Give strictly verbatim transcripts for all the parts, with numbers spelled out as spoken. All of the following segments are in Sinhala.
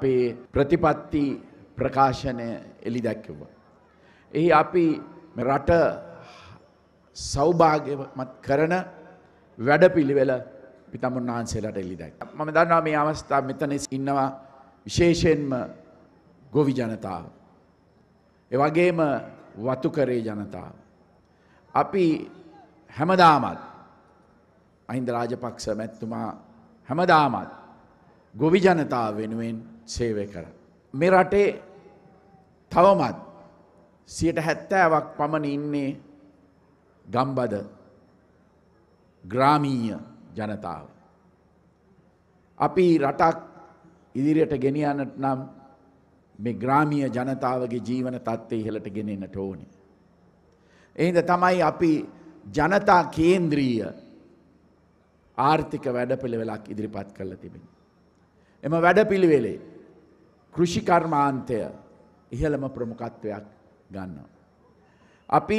අපේ ප්‍රතිපත්ති ප්‍රකාශනය එළි දැක්වුවා. එහි අපි රට සෞභාග්‍යමත් කරන වැඩපිළිවෙල පිටමුන් වහන්සේලාට එළි දැක්වුවා. මම දන්නවා මේ අවස්ථාව මෙතන ඉන්නවා විශේෂයෙන්ම ගොවි ජනතාව. ඒ වගේම වතුකරේ ජනතාව. අපි හැමදාමත් අහින්ද රාජපක්ෂ මැතිතුමා හැමදාමත් ගොවි ජනතාව වෙනුවෙන් සේවය කරා. මේ රටේ තවමත් සියයට හැත්තෑවක් පමණ ඉන්නේ ගම්බද ග්‍රාමීය ජනතාව. අපි රටක් ඉදිරියට ගෙනියන්නට නම් මේ ග්‍රාමීය ජනතාවගේ ජීවන තත්ත්වය ඉහළට ගෙනෙන්නට ඕනේ. එහෙනම් තමයි අපි ජනතා කේන්ද්‍රීය ආර්ථික වැඩපිළිවෙලක් ඉදිරිපත් කරලා තිබෙන්නේ. එම වැඩපිළිවෙලේ කෘෂි කර්මාන්තය ඉහළම ප්‍රමුඛත්වයක් ගන්නවා. අපි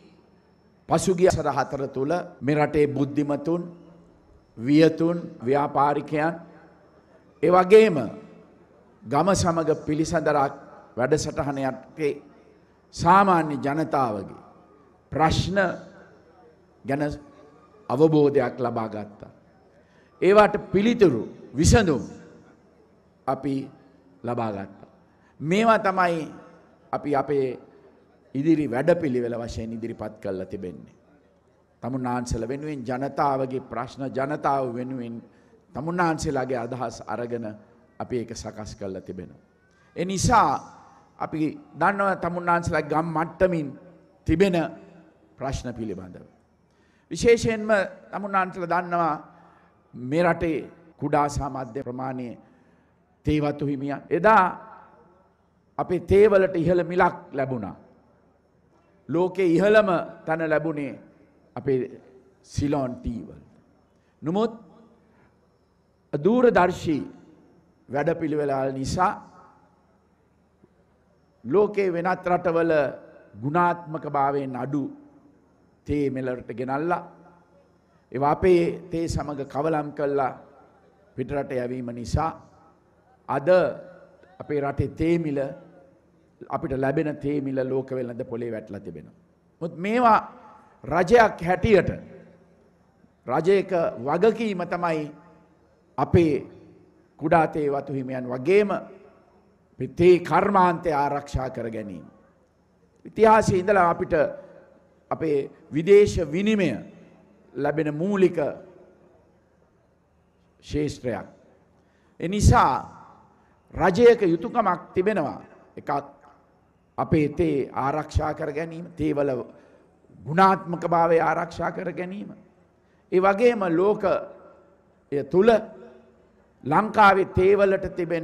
පසුගිය සද හතර තුල මේ රටේ බුද්ධිමතුන්, වියතුන්, ව්‍යාපාරිකයන් ඒ වගේම ගම සමග පිළිසඳරක් වැඩසටහන යටතේ සාමාන්‍ය ජනතාවගේ ප්‍රශ්න ගැන අවබෝධයක් ලබා ගත්තා. ඒවට පිළිතුරු විසඳුම් අපි ලබා ගත්තා. මේවා තමයි අපි අපේ ඉදිරි වැඩපිළිවෙල වශයෙන් ඉදිරිපත් කරලා තිබෙන්නේ. තමුන්නාන්සලා වෙනුවෙන් ජනතාවගේ ප්‍රශ්න ජනතාව වෙනුවෙන් තමුන්නාන්සලාගේ අදහස් අරගෙන අපි ඒක සකස් කරලා තිබෙනවා. ඒ නිසා අපි දන්නවා තමුන්නාන්සලා ගම් මට්ටමින් තිබෙන ප්‍රශ්න පිළිබඳව. විශේෂයෙන්ම තමුන්නාන්සලා දන්නවා මේ රටේ කුඩා සහ මධ්‍ය ප්‍රමාණයේ තේවතු හිමියන් එදා අපේ තේවලට ඉහළ මිලක් ලැබුණා. ලෝකේ ඉහළම තැන ලැබුණේ අපේ සිලෝන් තී වල. නමුත් දූරදර්ශී වැඩපිළිවෙළ නිසා ලෝකේ වෙනත් රටවල ගුණාත්මක භාවයෙන් අඩු තේ මෙලට ගෙනල්ලා ඒවා අපේ තේ සමග කවලම් කළා පිටරට යැවීම නිසා අද අපේ රටේ තේ මිල අපිට ලැබෙන තේ මිල ලෝක වෙළඳ පොලේ වැටලා තිබෙනවා. මොකද මේවා රජයක් හැටියට රජයක වගකීම තමයි අපේ කුඩා තේ වතු හිමියන් වගේම තේ කර්මාන්තය ආරක්ෂා කර ගැනීම. ඉතිහාසයේ ඉඳලා අපිට අපේ විදේශ විනිමය ලැබෙන මූලික ශේෂ්ත්‍රයක්. ඒ නිසා රජයක යුතුයකමක් තිබෙනවා. එකක් අපේ තේ ආරක්ෂා කර ගැනීම, තේවල ගුණාත්මක භාවය ආරක්ෂා කර ගැනීම. ඒ වගේම ලෝකය තුල ලංකාවේ තේවලට තිබෙන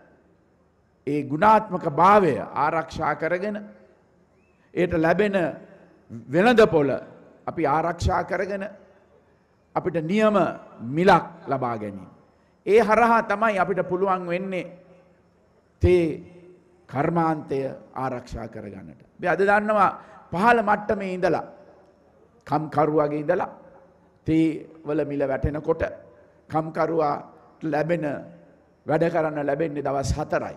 ඒ ගුණාත්මක භාවය ආරක්ෂා කරගෙන ඒට ලැබෙන වෙළඳපොළ අපි ආරක්ෂා කරගෙන අපිට නියම මිලක් ලබා ගැනීම. ඒ හරහා තමයි අපිට පුළුවන් වෙන්නේ තේ කර්මාන්තය ආරක්ෂා කරගන්නට. අපි අද දන්නවා පහළ මට්ටමේ ඉඳලා කම්කරුවාගේ ඉඳලා තේ වල මිල වැටෙනකොට කම්කරුවා ලැබෙන වැඩ කරන්න ලැබෙන්නේ දවස් හතරයි.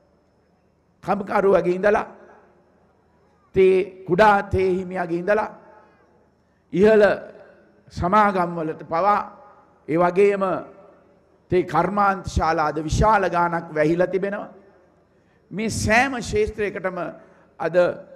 කම්කරුවාගේ ඉඳලා තේ කුඩා තේ හිමියාගේ ඉඳලා ඉහළ සමාගම් වලට පවා ඒ වගේම තේ කර්මාන්ත ශාලා අද විශාල ගාණක් වැහිලා තිබෙනවා. මේ සෑම ශේෂ්ත්‍රයකටම අද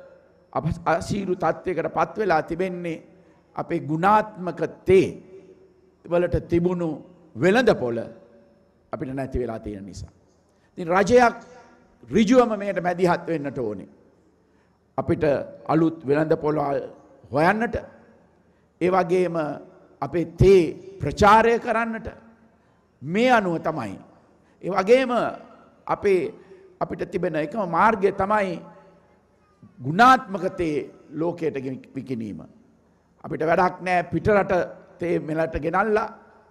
අසීරු තත්වයකට පත් වෙලා තිබෙන්නේ අපේ ගුණාත්මක තේ වලට තිබුණු වෙළඳපොළ අපිට නැති වෙලා තියෙන නිසා. ඉතින් රජයක් ඍජුවම මේකට මැදිහත් වෙන්නට ඕනේ. අපිට අලුත් වෙළඳපොළ හොයන්නට ඒ වගේම අපේ තේ ප්‍රචාරය කරන්නට මේ අනුව තමයි. ඒ වගේම අපේ අපිට තිබෙන එකම මාර්ගය තමයි ගුණාත්මක තේ ලෝකයට විකිණීම. අපිට වැඩක් නැහැ පිටරට තේ මෙලට ගෙනල්ලා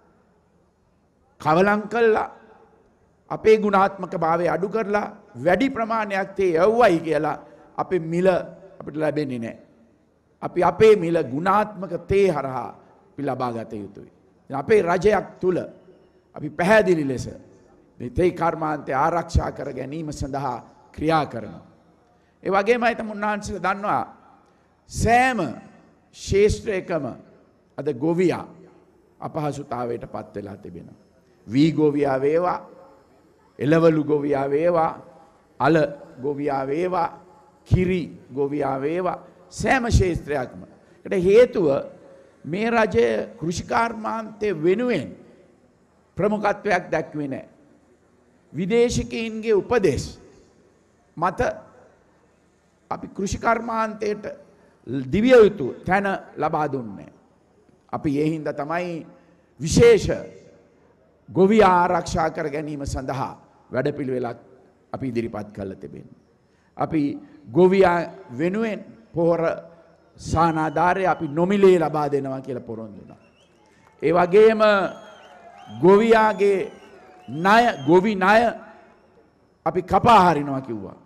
කවලම් කළා අපේ ගුණාත්මක භාවය අඩු කරලා වැඩි ප්‍රමාණයක් තේ යවුවයි කියලා අපේ මිල අපිට ලැබෙන්නේ නැහැ. අපි අපේ මිල ගුණාත්මක තේ හරහා අපි ලබා ගත යුතුයි. අපේ රජයක් තුල අපි පැහැදිලි ලෙස මේ තේ කර්මාන්තය ආරක්ෂා කර ගැනීම සඳහා ක්‍රියා කරනවා. ඒ වගේමයි තම උන්වහන්සේලා දන්නවා සෑම ශේෂ්ත්‍රයකම අද ගොවියා අපහසුතාවයට පත් වෙලා තිබෙනවා. වී ගොවියා වේවා, එළවලු ගොවියා වේවා, අල ගොවියා වේවා, කිරි ගොවියා වේවා, සෑම ශේෂ්ත්‍රයක්ම. ඒකට හේතුව මේ රජය කෘෂිකාර්මාන්තය වෙනුවෙන් ප්‍රමුඛත්වයක් දැක්වේ නැහැ. විදේශිකයින්ගේ උපදෙස් මත අපි කෘෂිකර්මාන්තයට දිවිය යුතු තැන ලබා දුන්නේ. අපි ඒ හින්දා තමයි විශේෂ ගොවියා ආරක්ෂා කර ගැනීම සඳහා වැඩපිළිවෙලක් අපි ඉදිරිපත් කරලා තිබෙන්නේ. අපි ගොවියා වෙනුවෙන් පොහොර සානාධාරය අපි නොමිලේ ලබා දෙනවා කියලා පොරොන්දු වුණා. ඒ වගේම ගොවියාගේ ණය ගොවි ණය අපි කපා හරිනවා කිව්වා.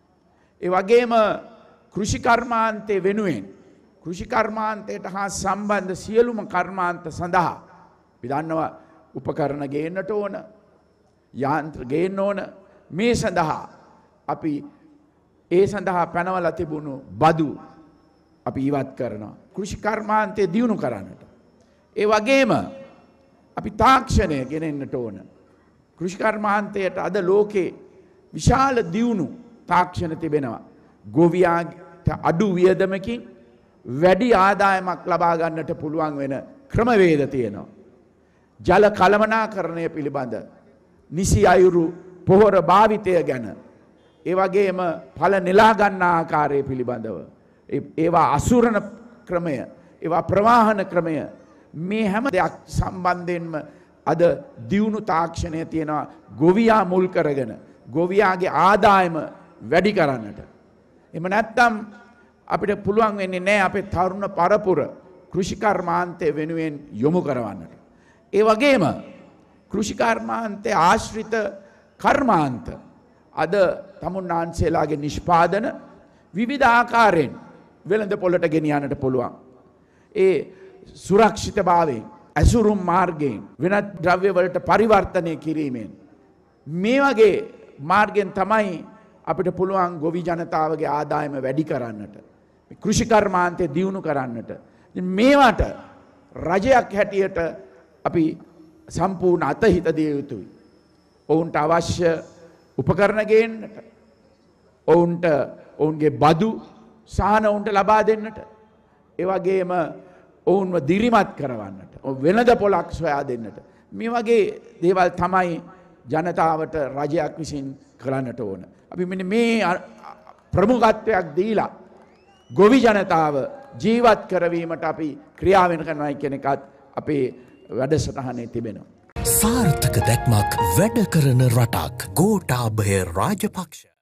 ඒ වගේම කෘෂිකර්මාන්තය වෙනුවෙන් කෘෂිකර්මාන්තයට හා සම්බන්ධ සියලුම කර්මාන්ත සඳහා අපි දන්නවා උපකරණ ගේන්නට ඕන, යාන්ත්‍ර ගේන්න ඕන. මේ සඳහා අපි ඒ සඳහා පැනවලා තිබුණු බදු අපි ඉවත් කරනවා කෘෂිකර්මාන්තය දියුණු කරන්නට. ඒ වගේම අපි තාක්ෂණය ගෙනෙන්නට ඕන. කෘෂිකර්මාන්තයට අද ලෝකේ විශාල දියුණු තාක්ෂණ තිබෙනවා. ගොවියාට අඩු වියදමකින් වැඩි ආදායමක් ලබා ගන්නට පුළුවන් වෙන ක්‍රමවේද තියෙනවා. ජල කළමනාකරණය පිළිබඳ නිසි අයුරු පොහොර භාවිතය ගැන, ඒ වගේම ඵල නෙලා ගන්නා ආකාරය පිළිබඳව, ඒවා අසුරණ ක්‍රමය, ඒවා ප්‍රවාහන ක්‍රමය, මේ හැම දෙයක් සම්බන්ධයෙන්ම අද දියුණු තාක්ෂණය තියෙනවා ගොවියා මුල් කරගෙන ගොවියාගේ ආදායම වැඩි කරන්නට. එහෙම නැත්නම් අපිට පුළුවන් වෙන්නේ නැහැ අපේ තරුණ පරපුර කෘෂිකර්මාන්තය වෙනුවෙන් යොමු කරවන්නට. ඒ වගේම කෘෂිකර්මාන්තය ආශ්‍රිත කර්මාන්ත අද තමුන්නාන්සේලාගේ නිෂ්පාදන විවිධ ආකාරයෙන් වෙළඳ පොළට ගෙනියන්නට පුළුවන්. ඒ සුරක්ෂිතභාවයෙන්, ඇසුරුම් මාර්ගයෙන්, වෙනත් ද්‍රව්‍ය වලට පරිවර්තනය කිරීමෙන් මේ වගේ මාර්ගයෙන් තමයි අපිට පුළුවන් ගොවි ජනතාවගේ ආදායම වැඩි කරන්නට, කෘෂිකර්මාන්තය දියුණු කරන්නට. මේවට රජයක් හැටියට අපි සම්පූර්ණ අතහිත දිය යුතුයි. ඔවුන්ට අවශ්‍ය උපකරණ ගේන්නට, ඔවුන්ට ඔවුන්ගේ බදු සහන ඔවුන්ට ලබා දෙන්නට, ඒ වගේම ඔවුන්ව දිරිමත් කරවන්නට, වෙළඳ පොලක් සොයා දෙන්නට. මේ වගේ දේවල් තමයි ජනතාවට රජයක් විසින් කරන්නට ඕන. අපි මෙන්න මේ ප්‍රමුඛත්වයක් දීලා ගොවි ජනතාව ජීවත් කරවීමට අපි ක්‍රියාවෙන් කරනවා කියන එකත් අපේ වැඩසටහනේ තිබෙනවා. සාර්ථක දැක්මක් වැඩ කරන රටක් ගෝඨාභය රාජපක්ෂ